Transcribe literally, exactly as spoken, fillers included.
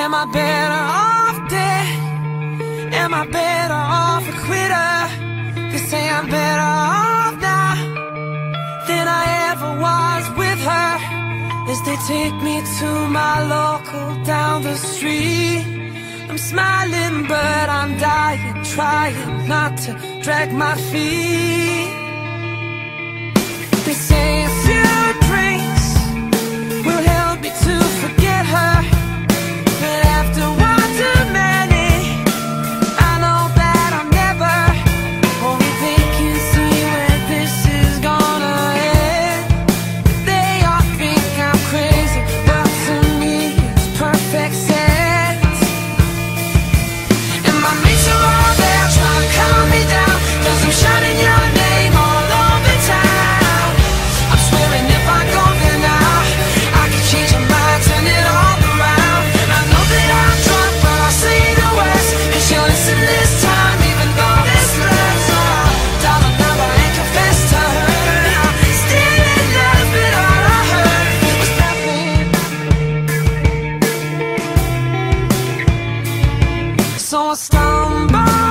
Am I better off dead? Am I better off a quitter? They say I'm better off now than I ever was with her. As they take me to my local down the street, I'm smiling but I'm dying, trying not to drag my feet. They say a few drinks will help me to forget her, but after one too many, I know that I'm never. Only they can see where this is gonna end. They all think I'm crazy, but to me it's perfect sense. And my mates are all there trying to calm me down, 'cause I'm shouting your name all over town. I'm swearing if I go there now, I can change your mind, turn it all around. I know that I'm drunk, but I'll say the words, and she'll listen this time, even though there's less. Oh, darling, now I ain't confessed to her. I'm still in love, but all I heard was nothing. So I stumble